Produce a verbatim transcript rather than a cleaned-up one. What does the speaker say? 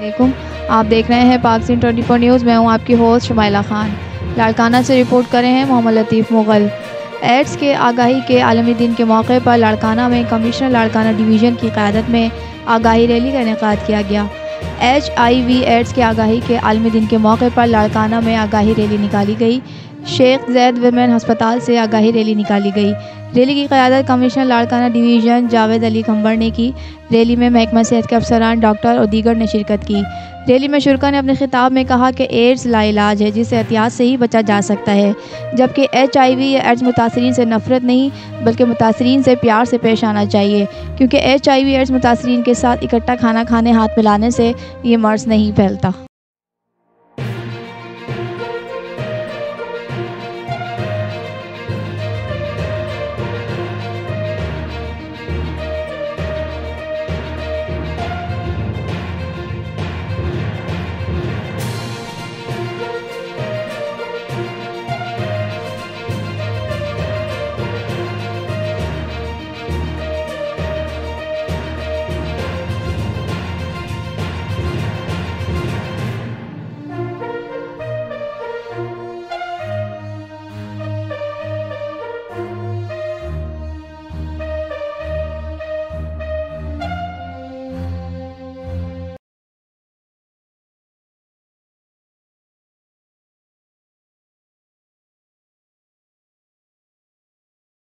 वालेकुम। आप देख रहे हैं पाक सिंध ट्वेंटी फोर न्यूज़। मैं हूं आपकी होस्ट शुमाइला खान। लाड़काना से रिपोर्ट कर रहे हैं मोहम्मद लतीफ़ मुग़ल। एड्स के आगाही के आलमी दिन के मौके पर लाड़काना में कमिश्नर लाड़काना डिवीज़न की क़यादत में आगाही रैली का इनेकाद किया गया। एच आई वी एड्स के आगाही के आलमी दिन के मौके पर लाड़काना में आगाही रैली निकाली गई। शेख ज़ैद विमेन अस्पताल से आगाही रैली निकाली गई। रैली की क़यादत कमिश्नर लाड़काना डिवीज़न जावेद अली खंबर ने की। रैली में महकमा सेहत के अफसरान, डॉक्टर और दीगर ने शिरकत की। रैली में शुरका ने अपने खिताब में कहा कि एड्स लाइलाज है जिससे एहतियात से ही बचा जा सकता है, जबकि एच आई वी या एड्स मुतासरीन से नफ़रत नहीं बल्कि मुतासरीन से प्यार से पेश आना चाहिए, क्योंकि एच आई वी एड्स मुतासरीन के साथ इकट्ठा खाना खाने, हाथ मिलाने से ये मर्ज़ नहीं फैलता।